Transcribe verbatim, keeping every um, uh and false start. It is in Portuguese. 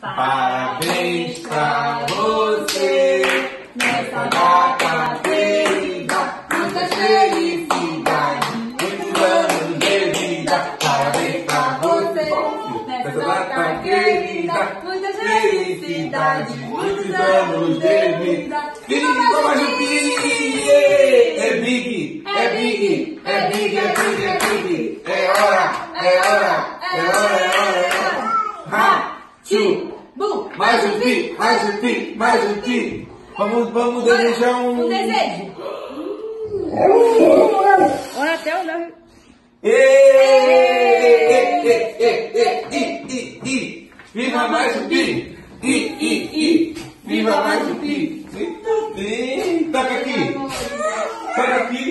Parabéns pra você, nessa data querida, muita felicidade, muitos anos de vida. Parabéns pra você, nessa data querida, muita felicidade, muitos anos de vida. Viva mais um Big! É Big, é Big, é Big, é Big, é Big. É hora, é hora, é hora, é hora, é hora. Ha, tchu. Bum. Mais um pi, mais um pi, mais um pi. Vamos, vamos desejar um... Um desejo. Olha até o nome. Viva mais um pi. I, I, I. Viva mais um pi. Muito bem. Toca aqui. Toca aqui.